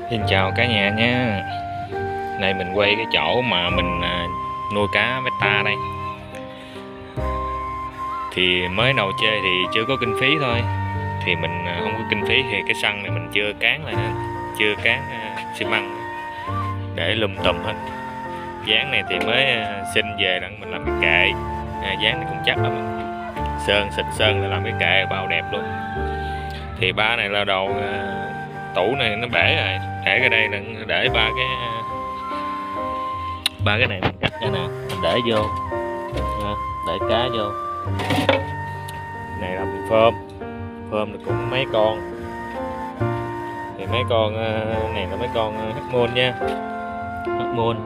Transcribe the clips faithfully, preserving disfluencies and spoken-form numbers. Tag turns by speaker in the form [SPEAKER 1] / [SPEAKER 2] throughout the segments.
[SPEAKER 1] Xin chào cả nhà nha. Này mình quay cái chỗ mà mình nuôi cá beta đây. Thì mới đầu chơi thì chưa có kinh phí thôi. Thì mình không có kinh phí thì cái sân này mình chưa cán lại nữa, chưa cán xi măng để lum tùm hết. Dáng này thì mới xin về đặng mình làm cái kệ. Dáng này cũng chắc lắm. Sơn xịt sơn là làm cái kệ bao đẹp luôn. Thì ba này là đồ tủ này nó bể rồi, để cái đây để ba cái ba cái này mình cắt cái nè, mình để vô để cá vô. Này là mình phơm phơm thì cũng mấy con, thì mấy con này là mấy con hắc môn nha, hắc môn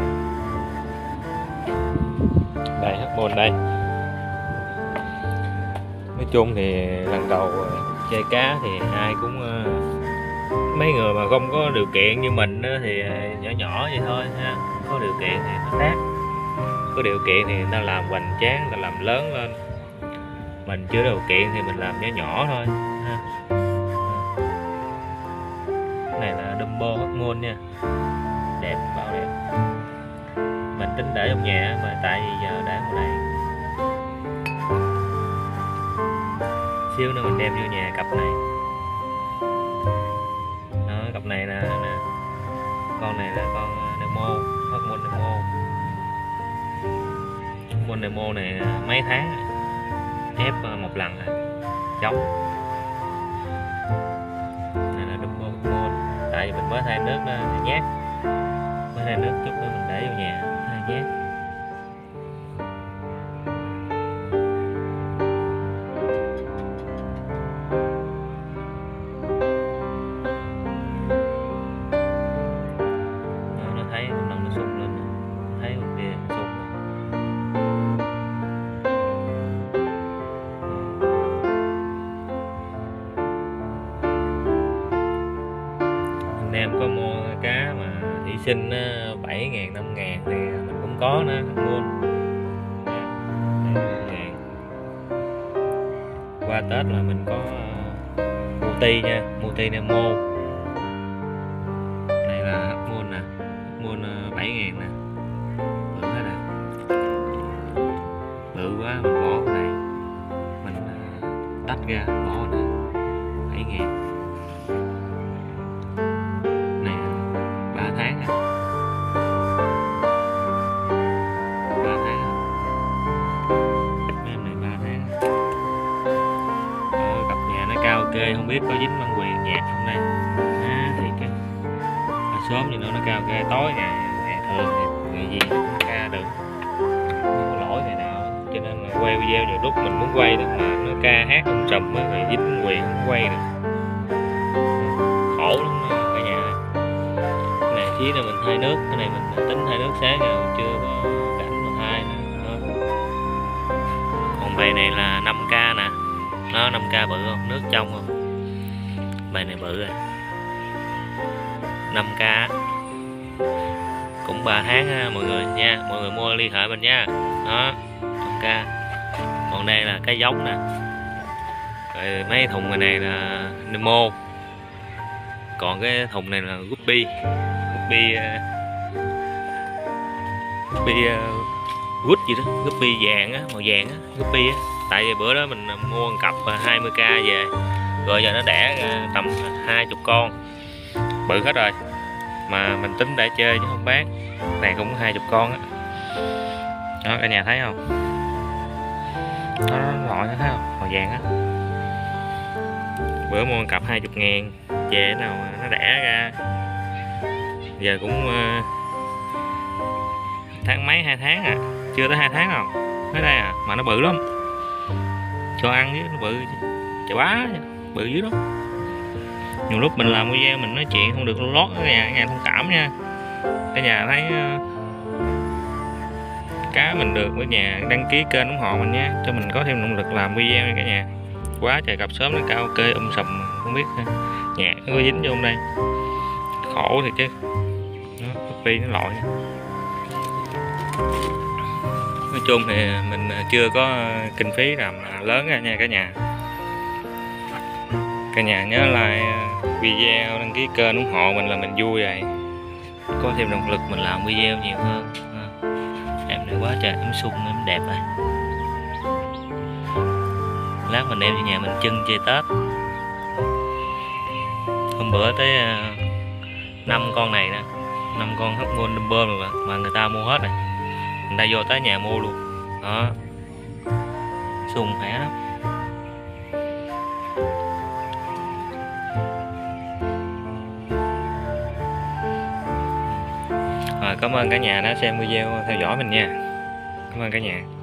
[SPEAKER 1] đây, hắc môn đây. Nói chung thì lần đầu chơi cá thì ai cũng, mấy người mà không có điều kiện như mình thì nhỏ nhỏ vậy thôi ha. Có điều kiện thì nó khác, có điều kiện thì người ta làm hoành tráng, người ta làm lớn lên. Mình chưa điều kiện thì mình làm nhỏ nhỏ thôi ha. Cái này là Dumbo hắc môn nha, đẹp, bao đẹp. Mình tính để trong nhà mà tại vì giờ để ngoài đây, xíu nữa mình đem vô nhà cặp này. Đó, cặp này nè, nè. Con này là con Nemo, hắc môn Nemo. Hắc môn Nemo này mấy tháng rồi, ép một lần rồi, giống. Này là Dumbo hắc môn. Tại vì mình mới thay nước nó nhát, mới thay nước chút nữa mình để vô nhà thay nhát. Em có mua cá mà thủy sinh bảy ngàn, năm ngàn thì mình cũng có nữa, mua qua Tết là mình có multi nha, multi Nemo. Đây là hắc môn nè, hắc môn bảy ngàn nè, bự hết nè, bự quá mình bỏ cái này, mình tách ra bỏ nè, bảy ngàn. Tháng hả? ba tháng hả? Mấy em này ba tháng. Ờ, cặp nhà nó cao kê, không biết có dính băng quyền nhạt không đây. À, thì cái sớm như nữa nó cao kê, tối ngày ngày thường thì ngày gì cũng ca được, không có lỗi ngày nào. Cho nên là quay video nhiều lúc mình muốn quay đó mà nó ca hát không trùm á, rồi dính băng quyền không quay được, khổ lắm đó. Chỉ là mình thay nước, cái này mình tính thay nước sáng rồi, chưa có rảnh mà thay nữa. Còn bầy này là năm k nè, nó năm k bự không, nước trong không, bầy này bự rồi, năm k cũng ba tháng ha, mọi người nha, mọi người mua liên hệ mình nha. Đó, năm k. Còn đây là cái giống nè, rồi mấy thùng này, này là Nemo, còn cái thùng này là Guppy. Guppy Guppy wood gì đó, Guppy vàng á, màu vàng á, Guppy á. Tại vì bữa đó mình mua một cặp hai mươi k về, rồi giờ nó đẻ tầm hai mươi con, bự hết rồi. Mà mình tính để chơi chứ không bán. Này cũng hai mươi con á. Đó, cả nhà thấy không? Nó loại nó thấy không? Màu vàng á. Bữa mua một cặp hai mươi ngàn, về nào nó đẻ ra. Giờ cũng uh, tháng mấy, hai tháng à, chưa tới hai tháng không, tới đây à, mà nó bự lắm, cho ăn chứ nó bự chà bá, bự dữ lắm. Nhiều lúc mình làm video mình nói chuyện không được lót ở nhà, nhà thông cảm nha. Cả nhà thấy uh, cá mình được, với nhà đăng ký kênh ủng hộ mình nha, cho mình có thêm động lực làm video nha cả nhà. Quá trời cặp sớm nó cao kê um sùm, không biết nhạc nó có dính vô đây, khổ thì chứ. Guppy nó lội. Nói chung thì mình chưa có kinh phí làm lớn ra nha cả nhà. Cả nhà nhớ like video, đăng ký kênh ủng hộ mình là mình vui rồi, có thêm động lực mình làm video nhiều hơn. Em này quá trời em sung em đẹp rồi, lát mình đem về nhà mình trưng chơi Tết. Hôm bữa tới năm con này nè, năm con hấp golden bơm rồi mà người ta mua hết rồi, người ta vô tới nhà mua luôn đó, sung khỏe lắm. Rồi, cảm ơn cả nhà đã xem video theo dõi mình nha. Cảm ơn cả nhà.